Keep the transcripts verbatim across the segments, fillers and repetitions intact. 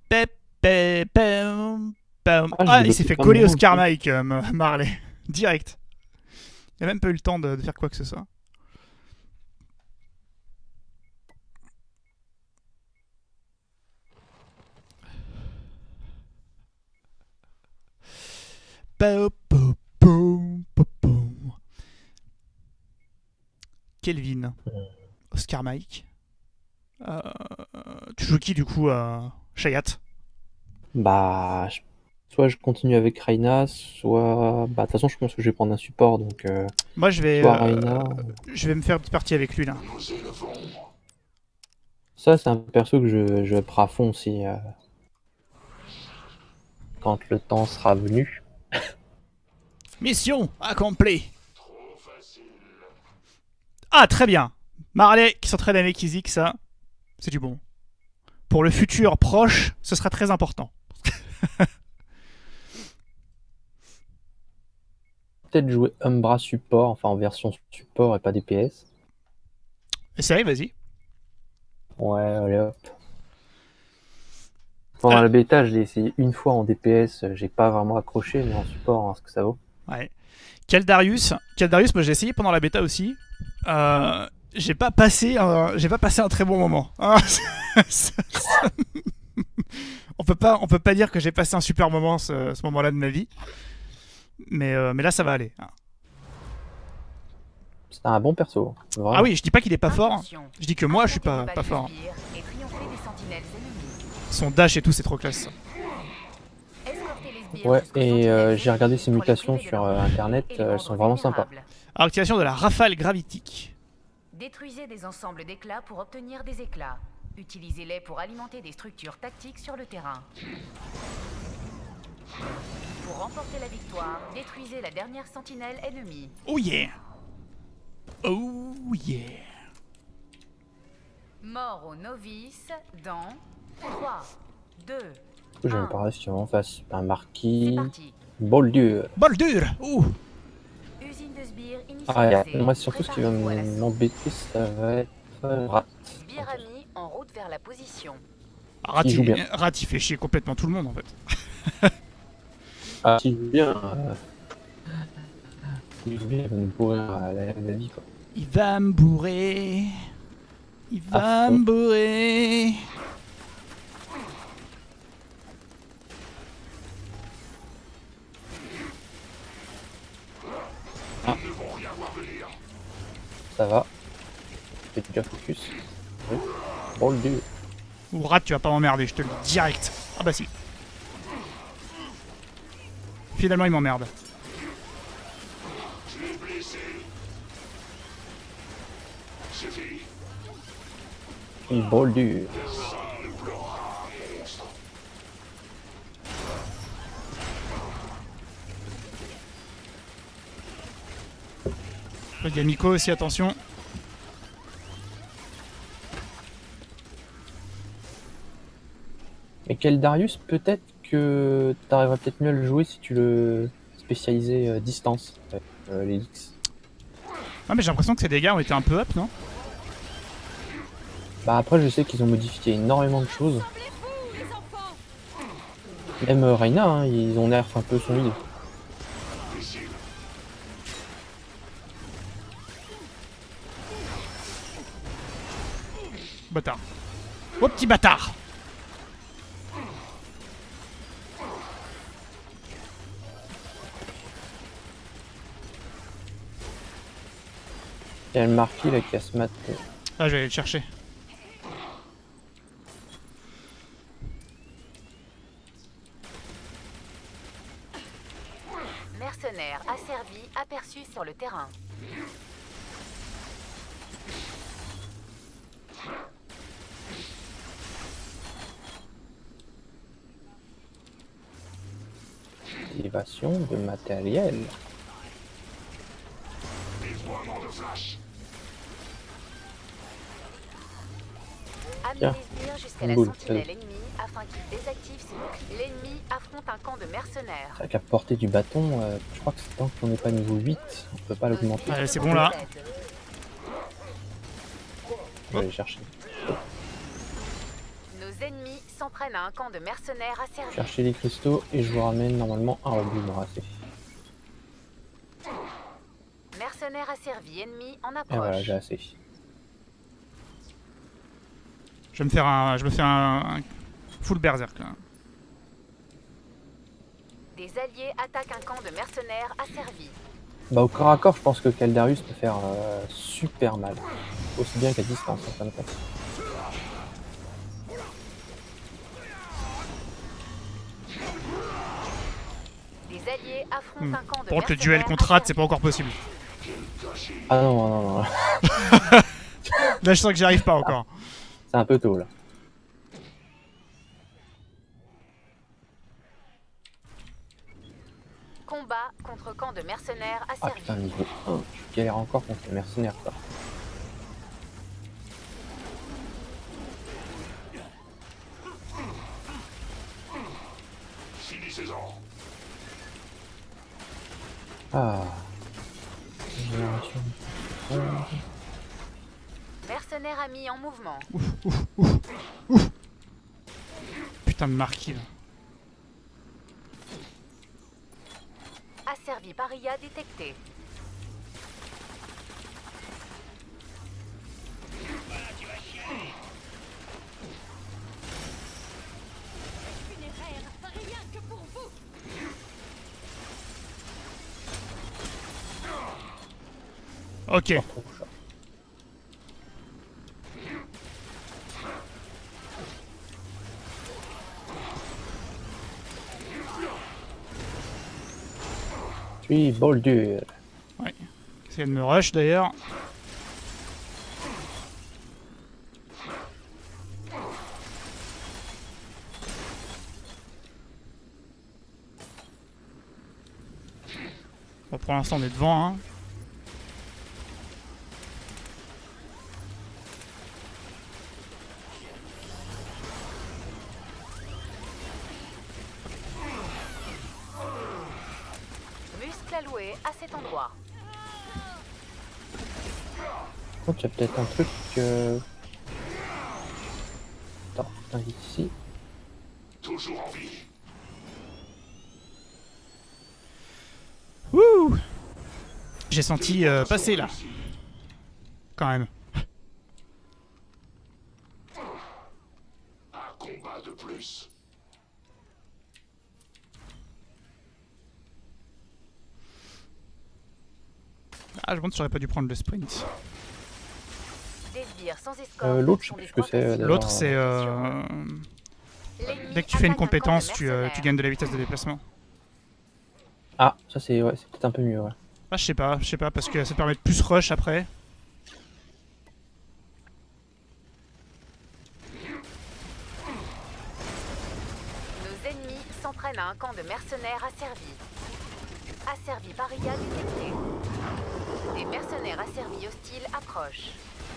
Pep, pep, pem, pem. Ah, j'ai Ah, il s'est débloqué fait plein de coller au bronzes. Skarmike, euh, Marley. Direct. Il a même pas eu le temps de, de faire quoi que ce soit. Pao, po, po, po, po. Kelvin, Oscar Mike. Euh, tu joues qui du coup à Shayat? Bah, je- soit je continue avec Reina, soit... Bah, de toute façon, je pense que je vais prendre un support, donc... euh, Moi je vais, Soit euh, Reina... je vais me faire une petite partie avec lui là. Ça, c'est un perso que je, je prends à fond aussi, euh, quand le temps sera venu. Mission accomplie. Ah très bien. Marley qui s'entraîne avec Izzy, ça, c'est du bon. Pour le futur proche, ce sera très important. Peut-être jouer Umbra support, enfin en version support et pas D P S. Essaye, vas-y. Ouais, allez hop. Pendant Ah, la bêta, je l'ai essayé une fois en D P S, j'ai pas vraiment accroché, mais en support, hein, ce que ça vaut. ouais. Caldarius, Caldarius, moi j'ai essayé pendant la bêta aussi. Euh, j'ai pas passé, un, j'ai pas passé un très bon moment. Hein. on peut pas, on peut pas dire que j'ai passé un super moment ce, ce moment-là de ma vie. Mais, euh, mais là ça va aller. C'est un bon perso, vraiment. Ah oui, je dis pas qu'il est pas fort. Attention. Je dis que moi je suis pas, pas fort. Et triompher des sentinelles ennemies. Son dash et tout c'est trop classe. Escortez les sbires Ouais, jusqu'aux et sentinelles euh, j'ai ennemies regardé ces pour les mutations priver de sur leur euh, vie internet, et les euh, elles rendre sont vraiment sympas. vulnérables. Alors, activation de la rafale gravitique. Détruisez des ensembles d'éclats pour obtenir des éclats. Utilisez-les pour alimenter des structures tactiques sur le terrain. Pour remporter la victoire, détruisez la dernière sentinelle ennemie. Oh yeah. Oh yeah. Mort aux novices dans trois, deux, Du coup, je vais me un. parler si on face un C'est marquis. parti. Bol dur. Bol dur. Ouh. Usine de sbires Ah, yeah. initialisée. Moi, surtout, ce qui va Préparez-vous à l'assaut. m'embêter, ça va être euh, Rat. Sbires amis en route vers la position. Rat, Il joue il, bien. Rat, il fait chier complètement tout le monde en fait. Ah, il joue bien. Euh... Il joue bien, il va nous pourrir la, la, la vie, quoi. Il va me bourrer. Il va À fond. me bourrer. Ça va. Fais bien focus. Oui. Bol dur. Ou Rat, tu vas pas m'emmerder, je te le dis direct. Ah bah si. Finalement, il m'emmerde. Oui, bol dur. Il y a Miko aussi, attention. Et quel Darius, peut-être que t'arriverais peut-être mieux à le jouer si tu le spécialisais euh, distance, euh, les X. Ah mais j'ai l'impression que ces dégâts ont été un peu up, non? Bah après, je sais qu'ils ont modifié énormément de choses. Même euh, Reina, hein, ils ont nerf un peu son heal. Bâtard. Oh petit bâtard. Il y a le marquis là qui a ce mat. euh, Ah je vais aller le chercher. Mercenaires asservis aperçus sur le terrain. Activation de matériel. Amenez Tiens, les sbires jusqu'à une la boule, sentinelle allez. ennemie afin qu'il désactive ses boucliers. L'ennemi affronte un camp de mercenaires. C'est vrai qu'à portée du bâton, euh, je crois que c'est tant qu'on n'est pas niveau huit, on peut pas l'augmenter. Allez, c'est bon là. Je vais aller chercher. Nos ennemis s'en prennent à un camp de mercenaires asservis. Cherchez les cristaux et je vous ramène normalement un rebut morassé. Mercenaires asservis ennemis en Et approche. voilà, j'ai assez. Je vais me faire un, je me fais un, un full berserk là. Des alliés attaquent un camp de mercenaires asservis. Bah au corps à corps, je pense que Caldarius peut faire euh, super mal. Aussi bien qu'à distance, en fin de compte. Des alliés affrontent Hmm. un camp de Par contre, le mercenaires duel contre Rad, c'est asservis. pas encore possible. Ah non, non, non, Là, je sens que j'y arrive pas encore. c'est un peu tôt là. Combat contre camp de mercenaires Ah asservis. putain, niveau un, je galère encore contre les mercenaires quoi. Ah. Génération. Mercenaires amis en mouvement. Putain de marquis là. Asservi paria détecté. Ok. Puis bol dur. Ouais. Essayez de me rush d'ailleurs. Bon, pour l'instant on est devant hein. Muscle alloué à cet endroit. Par contre, il y a peut-être un truc. Euh... Attends, putain, ici. Toujours en vie. Wouh. J'ai senti euh, passer là. Quand même. Un combat de plus. Ah, je me demande si j'aurais pas dû prendre le sprint. Des sbires sans escorte. Euh, l'autre, je sais sont plus des ce que c'est, protection. d'ailleurs. L'autre c'est euh, L'ennemi dès que tu fais une attaque un camp de compétence, tu, euh, tu mercenaires. gagnes de la vitesse de déplacement. Ah, ça c'est ouais, c'est peut-être un peu mieux, ouais. Ah, je sais pas, je sais pas, parce que ça te permet de plus rush après. Nos ennemis s'en prennent à un camp de mercenaires asservis. Asservi paria détecté. Des mercenaires asservis hostiles approchent.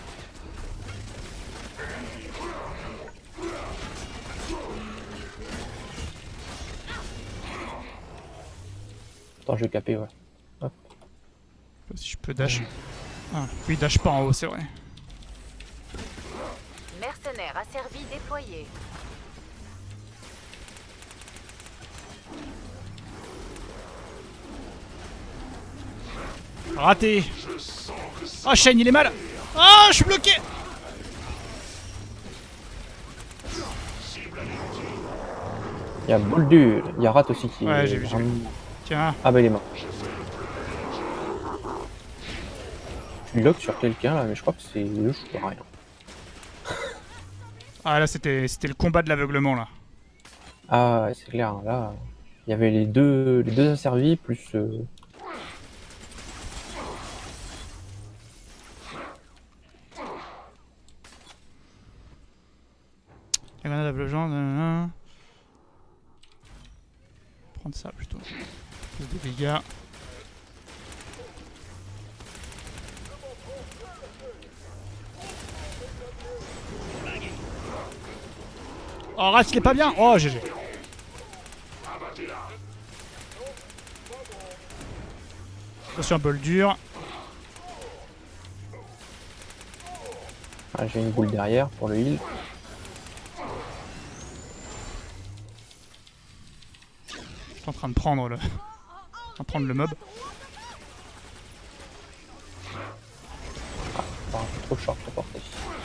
Attends, je vais caper, ouais. Hop. Si je peux dash. Ah, oui, dash pas en haut, c'est vrai. Mercenaires asservis déployés. Raté. Oh, Shane, il est mal. Ah, je suis bloqué. Il y a bol dur, il y a Rat aussi qui Ouais, est j'ai vu, j'ai vu. vraiment- Tiens. Ah bah il est mort. Je lui lock sur quelqu'un là, mais je crois que c'est le je vois rien. Ah, là, c'était c'était le combat de l'aveuglement, là. Ah ouais, c'est clair, là. Il y avait les deux les deux asservis plus. Euh... La grenade aveuglant, nanana. Prendre ça plutôt. Plus de dégâts. Oh, Rat, il est pas bien. Oh, G G. Attention, un bol dur. Ah, j'ai une boule derrière pour le heal. en train de prendre le, en train de prendre le mob. Ah, un peu trop short pour porter.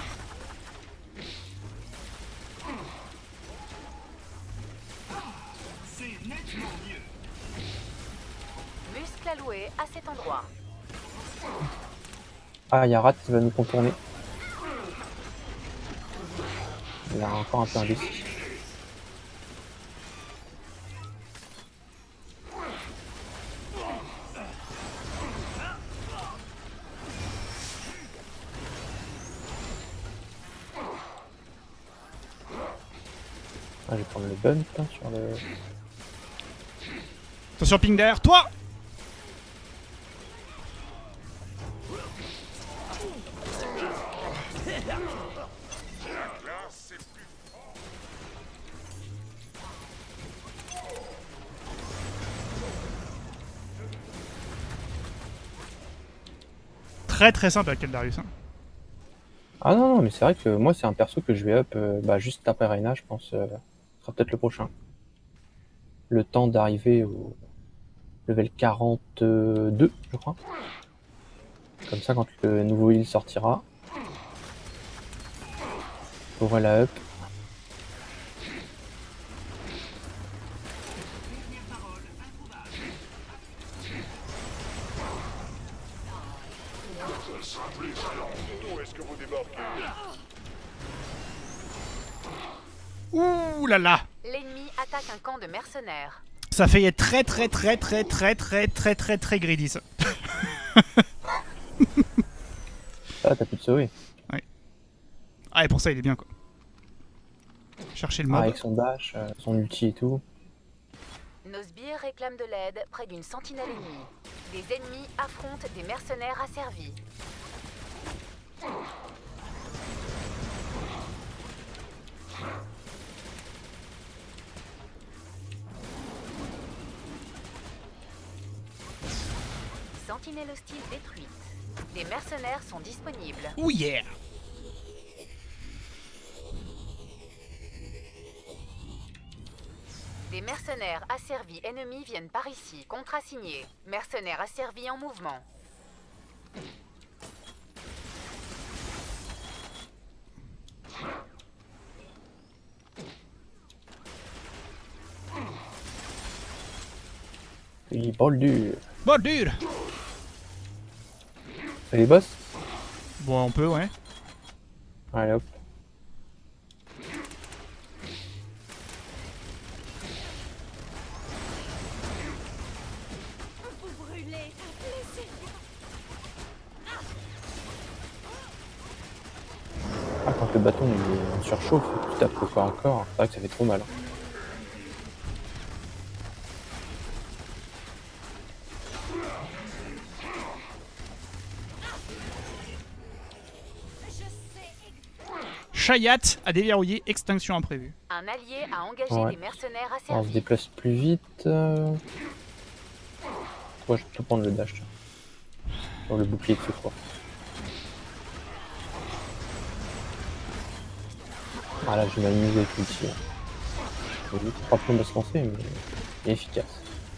Muscle alloué à cet endroit. Ah, il y a Rat qui va nous contourner. Il a encore un peu indécis. Ah, je vais prendre le bump hein, sur le... Attention, ping derrière toi! Très très simple avec Keldarius. Hein. Ah non, non, mais c'est vrai que moi, c'est un perso que je vais up euh, bah, juste après Reyna, je pense. Euh, ce sera peut-être le prochain. Le temps d'arriver au level quarante-deux, je crois. Comme ça, quand le nouveau heal sortira, on voit la up. Ce sera plus violent. D'où est-ce que vous débarquez? Ouh là là! L'ennemi attaque un camp de mercenaires. Ça fait être très très très très très très très très très greedy ça. Ah, t'as pu te sauver. Ah et pour ça il est bien quoi. Chercher le Ah, mob. avec son dash, euh, son ulti et tout. Nos sbires réclament de l'aide près d'une sentinelle ennemie. Des ennemis affrontent des mercenaires asservis. Sentinelle hostile détruite. Des mercenaires sont disponibles. Ouh yeah! Des mercenaires asservis ennemis viennent par ici. Contrat signé. Mercenaires asservis en mouvement. Il brûle dur. Bon dur! Et les boss? Bon on peut ouais. Allez hop. Ah, quand le bâton il surchauffe, tu tapes au corps à corps, c'est vrai que ça fait trop mal. Chayat a déverrouillé extinction imprévue. Un allié a engagé Ouais. des mercenaires On se asservis. déplace plus vite. Euh... Ouais, je peux prendre le dash. tiens. Sur le bouclier de secours. Ah là, je vais m'amuser avec l'outil. Il pas plein de se lancer, mais il est efficace.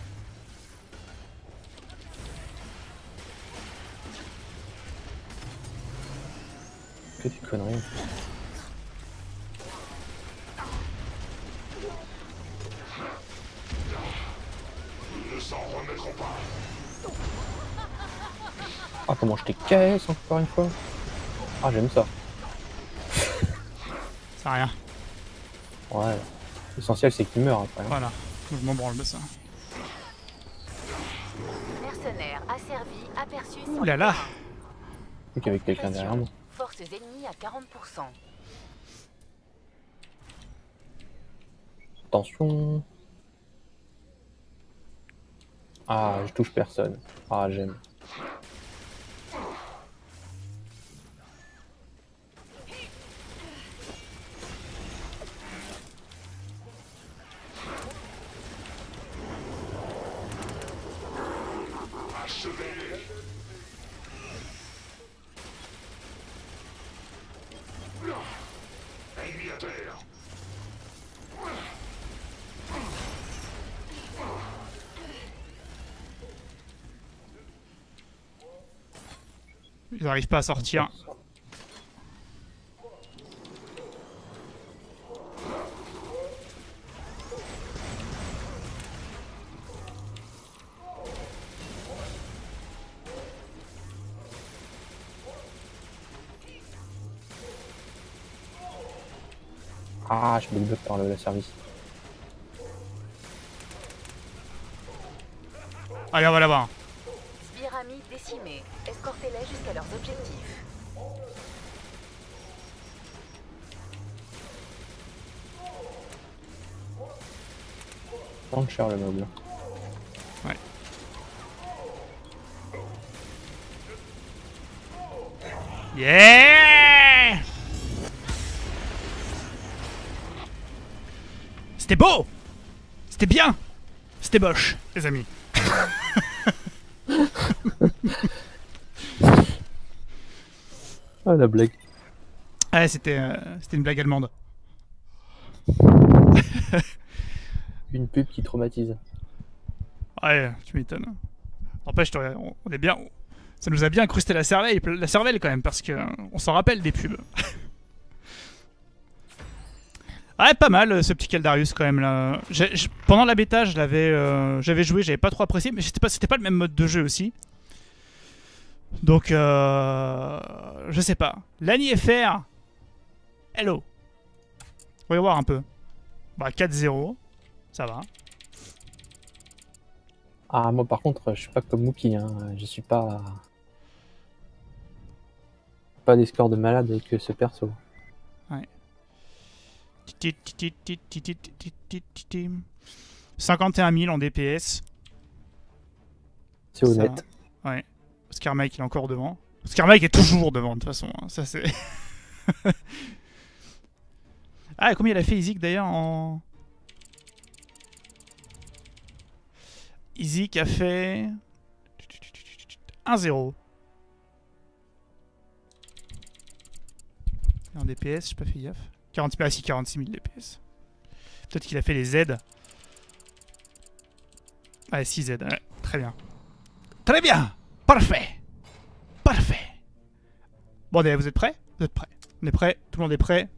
Que des conneries. Nous ne s'en remettrons pas. Ah, comment je t'ai K S encore une fois. Ah, j'aime ça. C'est rien. Ouais. L'essentiel, c'est qu'il meurt après. hein. Voilà. Je m'en branle de ça. Mercenaires asservis aperçus. Ouh là là! Vu qu'avec quelqu'un derrière moi. Forces ennemies à quarante pour cent. Attention. Ah, je touche personne. Ah, j'aime. Achevez-les. Ennemi à terre. Ils n'arrivent pas à sortir. Ah, je me bloque par le, le service. Allez, on va l'avoir. Sbires amis décimés. Escortez-les jusqu'à leurs objectifs. Prendre cher le noble. Ouais. Yeah! C'était beau! C'était bien! C'était moche, les amis. Ah, la blague. Ouais, c'était euh, c'était une blague allemande. Une pub qui traumatise. Ouais, tu m'étonnes. N'empêche, on on est bien. Ça nous a bien incrusté la cervelle, la cervelle quand même, parce que euh, on s'en rappelle des pubs. Ouais, pas mal ce petit Caldarius quand même là. J'ai- j'- pendant la bêta, je l'avais, euh, j'avais joué, j'avais pas trop apprécié, mais c'était pas, c'était pas le même mode de jeu aussi. Donc, euh, je sais pas. Lani F R. Hello. Voyons voir un peu. Bah quatre zéro, ça va. Ah, moi par contre, je suis pas comme Mookie, hein. Je suis pas. Pas des scores de malade avec ce perso. cinquante et un mille en D P S. C'est Ça, honnête. Ouais. Oscar Mike il est encore devant. Oscar Mike est toujours devant de toute façon. Hein. Ça c'est. Ah, combien il a fait Isaac d'ailleurs en. Isaac a fait. un zéro. En D P S, j'ai pas fait gaffe. quarante, ah si, quarante-six mille D P S. Peut-être qu'il a fait les Z. Ah, six Z, ouais, très bien. Très bien. Parfait. Parfait. Bon, allez, vous êtes prêts? Vous êtes prêts? On est prêts? Tout le monde est prêt?